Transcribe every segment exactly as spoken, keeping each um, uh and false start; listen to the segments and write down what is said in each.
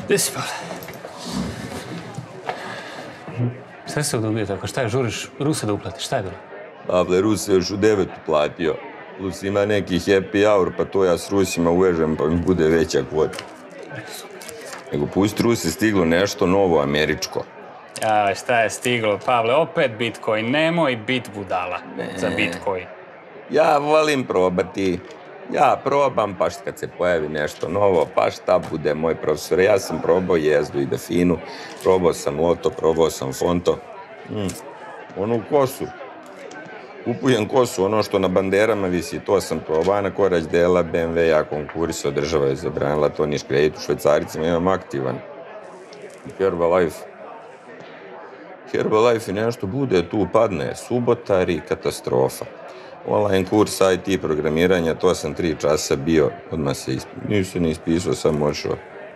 Gdje si, Pavle? Šta se ovdje ubio tako? Šta je, žuriš Rusa da uplatiš? Šta je bilo? Pavle, Rus je još u devet uplatio. Plus ima neki happy hour, pa to ja s Rusima uvežem, pa mi bude veća kvota. Nego pusti Rusi, stiglo nešto novo američko. A, šta je stiglo, Pavle? Opet Bitcoin. Nemoj bit budala za Bitcoin. Ja volim probati. Ja probam, pa kad se pojavi nešto novo, pa šta bude moj profesor. Ja sam probao jezdu i definu, probao sam loto, probao sam fonto. Mm. Onu kosu. Kupujem kosu, ono što na banderama visi, to sam probao. Na Korać dela, be em ve, ja konkurisao, država je zabranila to, niš kredit u Švajcaricima, imam aktivan. Herbalife. Herbalife i nešto bude, tu padne subotari, katastrofa. Online kurs I T programiranja, to sam tri časa bio, odmah se ispisao, nisu ni ispisao, sam ošao.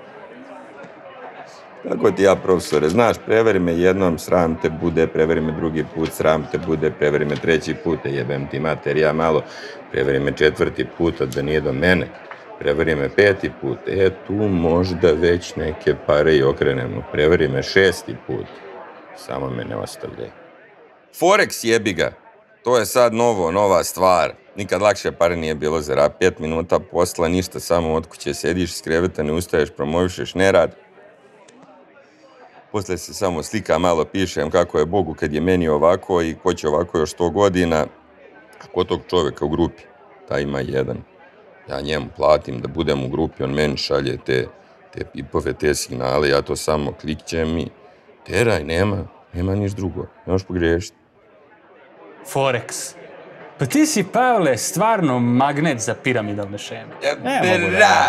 Tako ti ja, profesore, znaš, preveri me jednom, sram te bude, preveri me drugi put, sram te bude, preveri me treći put, jebem ti mater, ja malo, preveri me četvrti put, da nije do mene, preveri me peti put, e, tu možda već neke pare i okrenemo, preveri me šesti put, samo me ne ostavljaj. Forex jebi ga. To je sad novo, nova stvar. Nikad lakše pare nije bilo za rad. Pet minuta posla, ništa, samo od kuće sediš, s kreveta, ne ustaješ, promovišeš nerad. Posle se samo slika, malo pišem kako je Bogu kad je meni ovako i ko će ovako još sto godina. A ko tog čoveka u grupi? Ta ima jedan. Ja njemu platim da budem u grupi, on meni šalje te, te pipove, te signale, ja to samo klikćem i teraj, nema, nema niš drugo. Ne možeš pogriješiti. Forex. Pa ti si, Pavle, stvarno magnet za piramidalne šeme. Bra,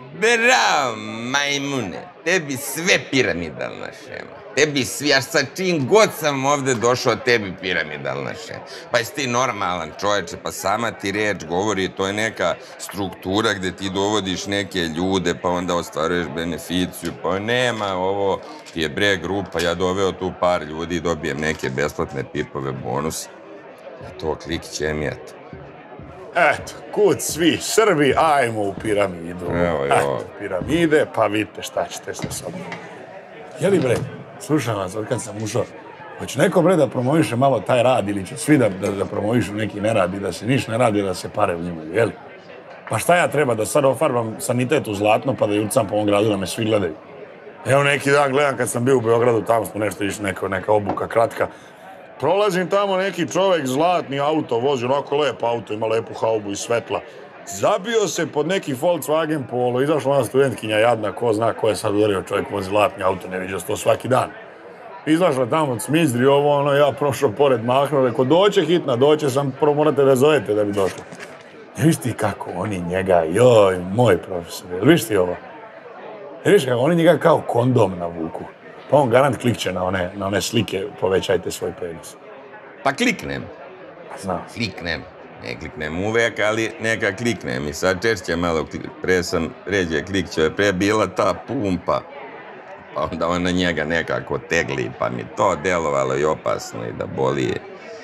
bra, majmune, tebi sve piramidalna šema. Tebi svi, ja sa čim god sam ovde došao, tebi piramidalna šema. Pa jesi ti normalan čoveče, pa sama ti reč govori, to je neka struktura gde ti dovodiš neke ljude, pa onda ostvaruješ beneficiju, pa nema ovo, ti je bre grupa, ja doveo tu par ljudi i dobijem neke besplatne pipove bonuse. Na to klikćem je to. Eto, kud svi Srbi, ajmo u piramidu. Evo, evo. Piramide, pa vidite šta ćete sa sobom. Jeli bre, slušam vas od kad sam ušao, hoće neko bre da promoviše malo taj rad ili će svi da, da, da promovišu neki nerad i da se niš ne radi, da se pare uzimaju, jeli? Pa šta ja treba da sad ofarbam sanitet u zlatno pa da jurcam po ovom gradu da me svi gledaju? Evo neki dan gledam kad sam bio u Beogradu, tamo smo nešto išli, neka, neka obuka kratka. Prolazim tamo, neki čovek, zlatni auto vozi, onako lep auto, ima lepu haubu i svetla. Zabio se pod neki Volkswagen Polo, izašla ona studentkinja jadna, ko zna ko je sad udario, čovjek vozi zlatni auto, ne vidio se to svaki dan. Izašla tamo od smizdri, ovo, ono, ja prošao pored, mahnuo, rekao, doće hitna, doće, sam prvo morate da zovete da bi došlo. I viš ti kako oni njega, joj, moj profesor, viš ti ovo? Viš kako oni njega kao kondom navuku. Pa on garant klikće na one, na one slike, povećajte svoj penis. Pa kliknem. Znam. Kliknem. Ne kliknem uvek, ali neka kliknem. I sad češće malo kliknem. Pre sam ređe klikćeo, pre bila ta pumpa. Pa onda on na njega nekako tegli, pa mi to delovalo i opasno i da boli.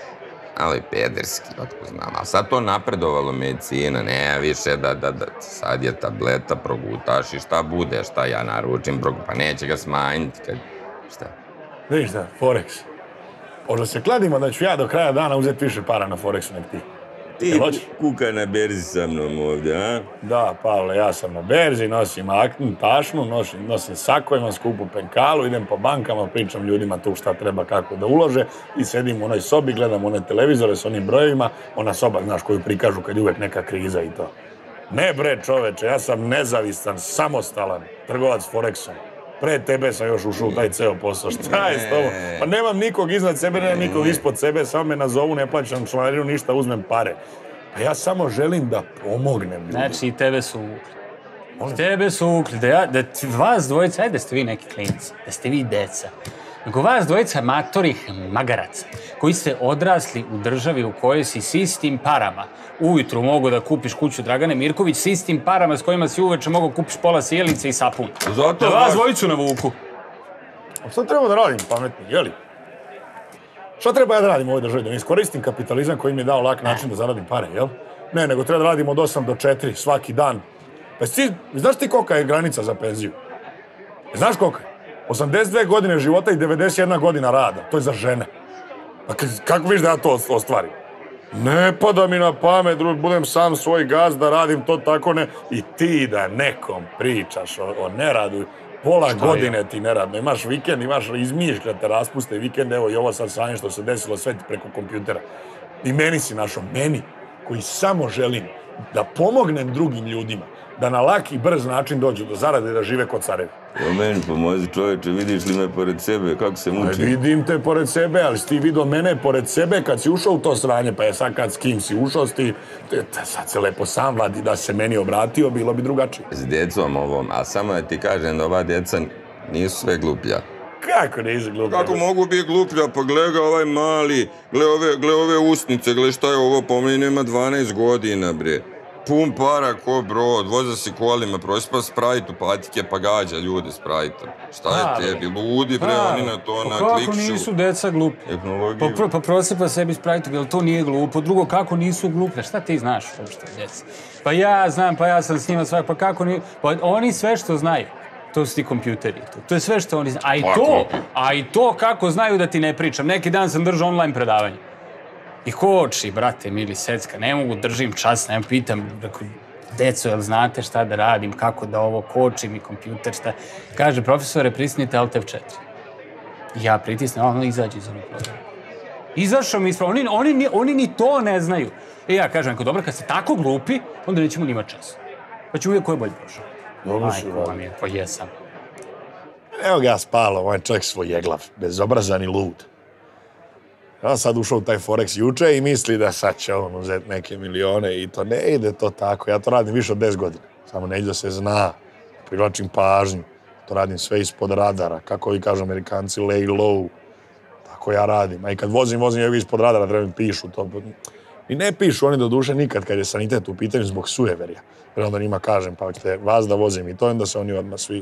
Ali pederski, otko znam. A sad to napredovalo medicina, ne više da, da, da, sad je tableta, progutaš i šta bude, šta ja naručim, pa neće ga smanjiti, kad, šta? Vidiš da, Forex. Možda se kladimo da ću ja do kraja dana uzeti više para na Forexu nek ti. Ti kuka na berzi sa mnom ovdje, a? Da, Pavle, ja sam na berzi, nosim aknu, tašnu, nosim, nosim sako, imam skupu penkalu, idem po bankama, pričam ljudima tu šta treba kako da ulože i sedim u onoj sobi, gledam one televizore s onim brojevima, ona soba, znaš, koju prikažu kad je uvek neka kriza i to. Ne bre, čoveče, ja sam nezavistan, samostalan trgovac Forexom. Pre tebe sam još ušao u taj ceo posao. Šta je s tobom? Pa nemam nikog iznad sebe, nemam nikog ispod sebe, samo me nazovu, ne plaćam članarinu, ništa, uzmem pare. Pa ja samo želim da pomognem ljudi. Znači, i tebe su uvukli. Tebe su uvukli, da, ja, da vas dvojica, ajde da ste vi neki klinci, da ste vi deca. Nego vas dvojica matorih magaraca, koji ste odrasli u državi u kojoj si s istim parama ujutru mogu da kupiš kuću Dragane Mirković, s istim parama s kojima si uveče mogu kupiš pola sjelice i sapun. Da vas dvojicu navuku. A šta treba da radim, pametni, jeli? Šta treba ja da radim u ovoj državi? Da ne iskoristim kapitalizam koji mi je dao lak način da zaradim pare, jel? Ne, nego treba da radim od osam do četiri svaki dan. Pa si, znaš ti kolika je granica za penziju? Znaš koliko je? osamdeset dve godine života i devedeset jedna godina rada. To je za žene. A kako viš da ja to ostvarim? Ne pada mi na pamet, druž, budem sam svoj gazda, radim to tako ne... I ti da nekom pričaš o, o neradu, pola Šta godine je? Ti neradno. Imaš vikend, imaš izmišljate, raspuste vikend, evo i ovo sad sanje što se desilo sve ti preko kompjutera. I meni si našao, meni, koji samo želim da pomognem drugim ljudima, da na laki i brz način dođu do zarade i da žive kod carevi. O meni pomozi čovječe, vidiš li me pored sebe, kako se muči? Vidim te pored sebe, ali si ti vidio mene pored sebe kad si ušao u to sranje, pa je sad kad s kim si ušao, ti, sad se lepo sam vladi da se meni obratio, bilo bi drugačije. S djecom ovom, a samo da ti kažem da ova djeca nisu sve gluplja. Kako nisu gluplja? Kako mogu biti gluplja? Pa gle ga ovaj mali, gle ove, gle ove usnice, gle šta je ovo, po meni nema dvanaest godina, bre. Pun para ko brod, voza si kolima, prosipa Sprite u patike pa gađa ljude Sprite-om. Šta je tebi? Ludi bre, oni na to, na klikšu. Kako nisu deca glupi? Pa, pa prosipa sebi Sprite-om, jel to nije glupo? Drugo, kako nisu glupe? Šta ti znaš uopšte djeca? Pa ja znam, pa ja sam s njima svak, pa kako ni... Pa oni sve što znaju, to su ti kompjuteri. To, to je sve što oni znaju. A i to, a i to kako znaju da ti ne pričam. Neki dan sam držao online predavanje. I koči, brate, mili secka, ne mogu, držim čas, ne pitam, deco, jel znate šta da radim, kako da ovo kočim i kompjuter, šta... Kaže, profesore, prisnite Alt F četiri. Ja pritisnem, ono izađe iz onog programa. Izašao mi ispravo, oni, oni, oni ni to ne znaju. I ja kažem, ako dobro, kad ste tako glupi, onda nećemo nima čas. Pa ću uvijek ko je bolje prošao. Dobro si, Ajko vam je, pa jesam. Evo ga spalo, ovaj čovjek svoj jeglav, bezobrazan i lud. Ja sad ušao u taj Forex juče i misli da sad će on uzeti neke milione i to ne ide to tako. Ja to radim više od deset godina. Samo ne ide da se zna, privlačim pažnju. To radim sve ispod radara. Kako vi kažu Amerikanci, lay low. Tako ja radim. A i kad vozim, vozim ja ispod radara, treba mi pišu to. I ne pišu oni do duše nikad kad je sanitet u pitanju zbog sujeverja. Jer onda njima kažem, pa ćete vas da vozim i to, onda se oni odmah svi...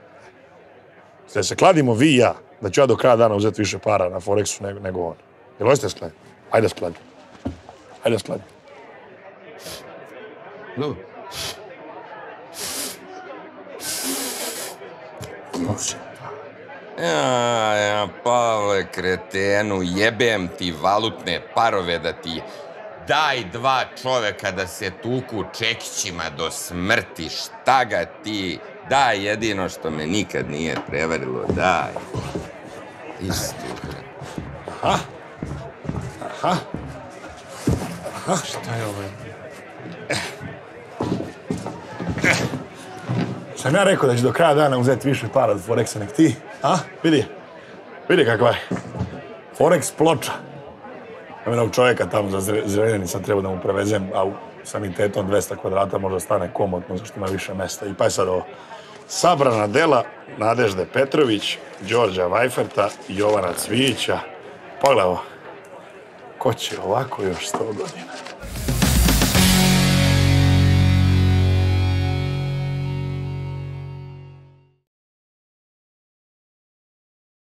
Sve se kladimo vi i ja, da ću ja do kraja dana uzeti više para na Forexu nego, nego on. Jel hoćete skladiti? Ajde skladiti. Ajde skladiti. No. Može. Ja, ja, Pavle, kretenu, jebem ti valutne parove da ti daj dva čoveka da se tuku čekićima do smrti. Šta ga ti? Daj jedino što me nikad nije prevarilo, daj. Istu. Aha. Aha. Aha. Šta je ovo? Sam ja rekao da ću do kraja dana uzeti više para od Forexa nek ti. A? Vidi. Vidi kakva je. Forex ploča. Evo jednog čovjeka tamo za Zrenjanin sad treba da mu prevezem, a u sanitetom dvesta kvadrata možda stane komotno, zašto ima više mesta. I pa je sad ovo. Sabrana dela Nadežde Petrović, Đorđa Vajferta, Jovana Cvijića. Pogledaj ovo. Ko će ovako još sto godina?